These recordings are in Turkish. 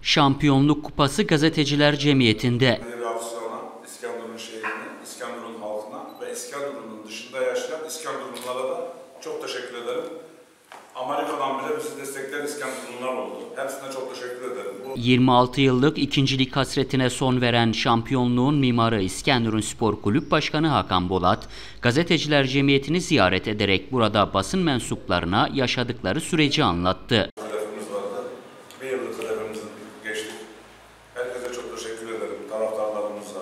Şampiyonluk Kupası Gazeteciler Cemiyeti'nde. Reaksiyona, İskenderun şehrine, İskenderun halkına ve İskenderun'un dışında yaşayan İskenderunlulara da çok teşekkür ederim. Amerika'dan bile bizi destekleyen İskenderunlular oldu. Hepsine çok teşekkür ederim. 26 yıllık ikincilik hasretine son veren şampiyonluğun mimarı İskenderun Spor Kulüp Başkanı Hakan Bolat, Gazeteciler Cemiyeti'ni ziyaret ederek burada basın mensuplarına yaşadıkları süreci anlattı. Hedefimiz vardı. Bir yıllık hedefimizin geçtik. Herkese çok teşekkür ederim. Taraftarlarımıza,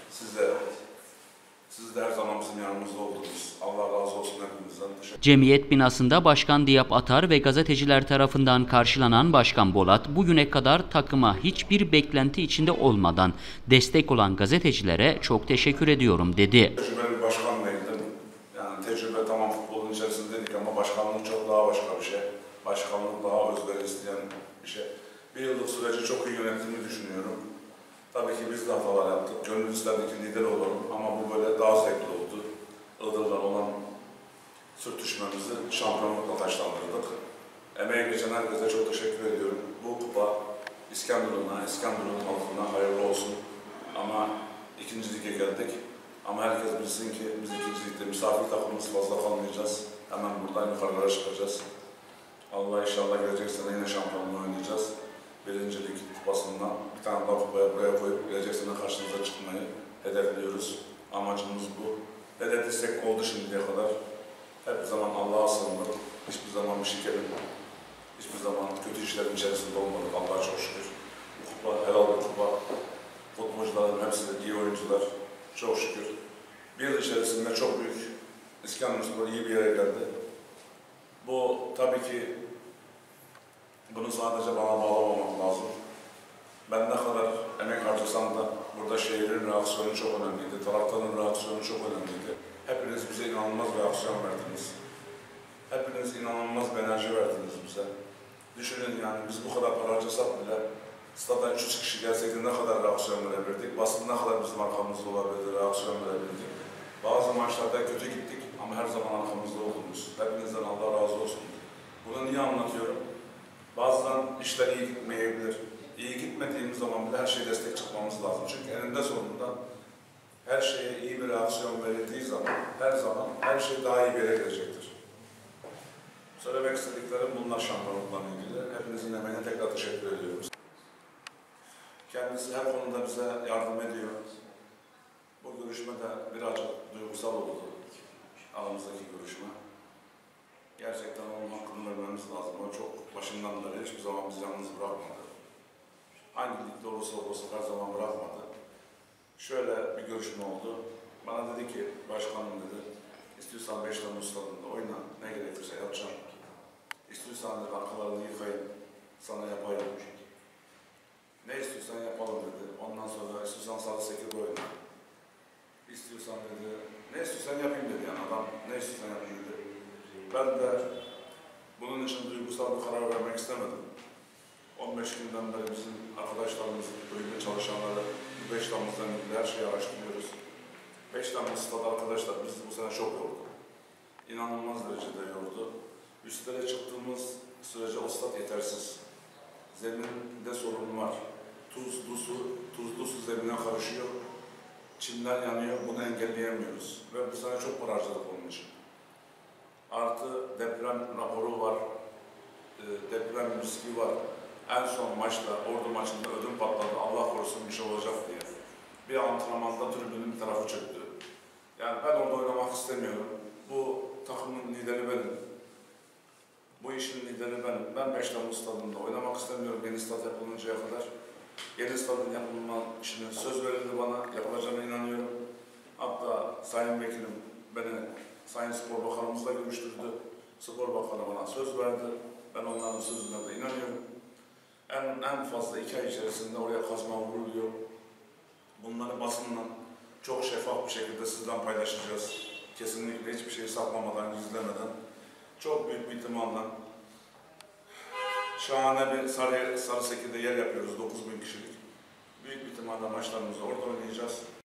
siz de her zaman bizim yanımızda oldunuz. Allah razı olsun hepinizden. Cemiyet binasında Başkan Diyap Atar ve gazeteciler tarafından karşılanan Başkan Bolat, bugüne kadar takıma hiçbir beklenti içinde olmadan destek olan gazetecilere çok teşekkür ediyorum dedi. Tecrübeli bir başkan değildim. Yani tecrübe tamam futbolun içerisindeydik ama başkanlık çok daha başka bir şey. Başkanlık daha özveri isteyen bir şey. Bir yıllık süreci çok iyi yönettiğimi düşünüyorum. Tabii ki biz de hatalar yaptık. Gönül isterdi ki lider olalım ama bu böyle daha zevkli oldu. Iğdır'dan olan sürtüşmemizi şampiyonlukla taşlandırdık. Emeği geçen herkese çok teşekkür ediyorum. Bu kupa İskenderun halkına hayırlı olsun. Ama ikinci lige geldik. Ama herkes bilsin ki biz ikinci ligde misafir takımımız fazla kalmayacağız. Hemen buradan yukarılara çıkacağız. Allah inşallah gelecek sene yine şampiyonluğu oynayacağız. Birinci lig kupasından bir tane daha kupaya buraya koyup gelecek sene karşınıza çıkmayı hedefliyoruz. Amacımız bu. Hedeflesek oldu şimdiye kadar. Hep zaman Allah'a sığındık. Hiçbir zaman bir şikerin, hiçbir zaman kötü işlerin içerisinde olmadık. Allah'a çok şükür. Bu kupa helal bir kupa. Futbolcuların hepsi de iyi oyuncular. Çok şükür. Bir yıl içerisinde çok büyük İskenderunspor iyi bir yere geldi. Bu tabii ki bunu sadece bana bağlamamak lazım. Ben ne kadar emek harcasam da burada şehrin reaksiyonu çok önemliydi. Taraftarın reaksiyonu çok önemliydi. Hepiniz bize inanılmaz bir reaksiyon verdiniz. Hepiniz inanılmaz bir enerji verdiniz bize. Düşünün yani biz bu kadar para harcasak bile stada 300 kişi gelseydi ne kadar reaksiyon verebilirdik. Basın ne kadar bizim arkamızda olabilirdi, reaksiyon verebilirdik. Bazı maçlarda kötü gittik ama her zaman arkamızda oldunuz. Hepinizden Allah razı olsun. Bunu niye anlatıyorum? Bazen işler iyi gitmeyebilir. İyi gitmediğimiz zaman bile her şeye destek çıkmamız lazım. Çünkü eninde sonunda her şeye iyi bir reaksiyon verildiği zaman her şey daha iyi bir yere gelecektir. Söylemek istediklerim bunlar şampiyonlukla ilgili. Hepinizin emeğine tekrar teşekkür ediyoruz. Kendisi her konuda bize yardım ediyor. Bu görüşme de birazcık duygusal oldu. Aramızdaki görüşme. Gerçekten onun hakkını vermemiz lazım. O çok başından beri hiçbir zaman bizi yalnız bırakmadı. Hangi ligde olursa olsun her zaman bırakmadı. Şöyle bir görüşme oldu. Bana dedi ki, başkanım dedi, istiyorsan 5 Temmuz stadında oyna, ne gerekirse yapacağım. İstiyorsan dedi, arkalarını yıkayım, sana yapayım. Ne istiyorsan yapalım dedi. Ondan sonra istiyorsan saat 8'de oyna. İstiyorsan dedi, ne istiyorsan yapayım dedi yani adam, ne istiyorsan yapayım dedi. Ben de bunun için duygusal bir karar vermek istemedim. 15 günden beri bizim arkadaşlarımız, bölümde çalışanları 5 Temmuz'dan ilgili her şeyi araştırıyoruz. 5 Temmuz stadı arkadaşlar bizi bu sene çok yordu. İnanılmaz derecede yordu. Üstlere çıktığımız sürece o stat yetersiz. Zeminde sorun var. Tuzlu su zemine karışıyor. Çimler yanıyor, bunu engelleyemiyoruz. Ve bu sene çok para harcadık onun için. Artı deprem raporu var, deprem riski var. En son maçta, Ordu maçında ödüm patladı, Allah korusun bir şey olacak diye. Bir antrenmanda tribünün bir tarafı çöktü. Yani ben orada oynamak istemiyorum. Bu takımın lideri benim. Bu işin lideri benim. Ben 5 Temmuz stadında oynamak istemiyorum yeni stat yapılıncaya kadar. Yeni stadın yapılma işine söz verildi bana, yapılacağına inanıyorum. Hatta Sayın Vekilim beni Sayın Spor Bakanımızla görüştürdü. Spor Bakanı bana söz verdi. Ben onların sözüne de inanıyorum. En fazla 2 ay içerisinde oraya kazma vuruluyor. Bunları basınla çok şeffaf bir şekilde sizden paylaşacağız. Kesinlikle hiçbir şeyi saklamadan, gizlemeden. Çok büyük bir ihtimalle şahane bir Sarı Seki'de yer yapıyoruz, 9.000 kişilik. Büyük bir ihtimalle maçlarımızı orada oynayacağız.